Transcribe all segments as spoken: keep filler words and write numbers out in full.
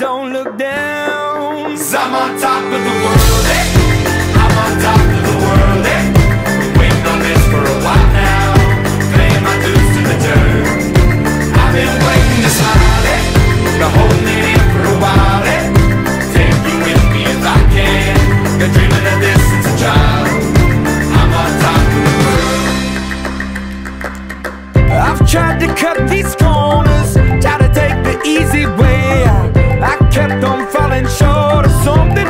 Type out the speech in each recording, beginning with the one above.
don't look down. 'Cause I'm on top of the world, eh? I'm on top of the world, eh? Been waiting on this for a while now, paying my dues to the dirt. I've been waiting to smile, eh? Been holding it in for a while, eh? Take you with me if I can. Been dreaming of this since a child. I'm on top of the world. I've tried to cut these corners, try to take the easy way. I kept on falling short of something.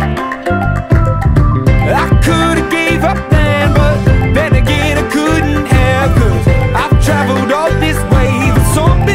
I could've gave up then, but then again I couldn't have. 'Cause I've traveled all this way for something.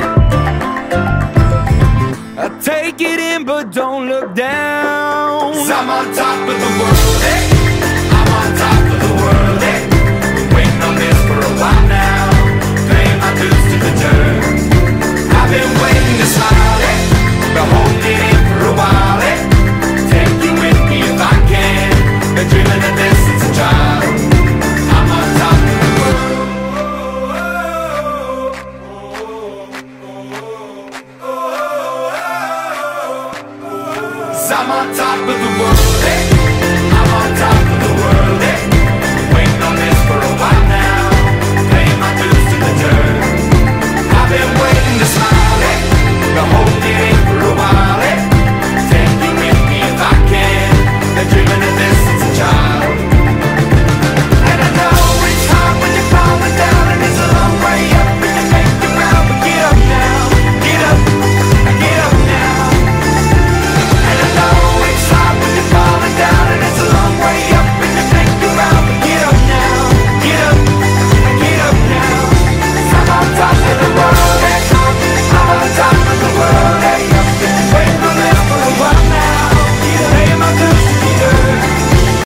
I take it in but don't look down. 'Cause I'm on top of the world, eh? I'm on top of the world, eh? Been waiting on this for a while now, paying my dues to the dirt. I've been waiting to smile, eh? Been holding it in for a while, eh? Take you with me if I can. Been dreaming of this since a child. I'm on top of the world. 'Cause I'm on top of the world, eh?